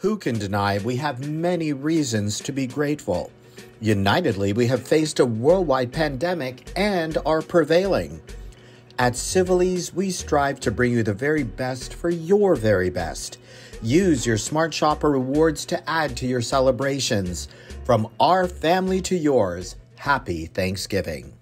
Who can deny we have many reasons to be grateful? Unitedly, we have faced a worldwide pandemic and are prevailing. At Scivally's, we strive to bring you the very best for your very best. Use your Smart Shopper rewards to add to your celebrations. From our family to yours, happy Thanksgiving.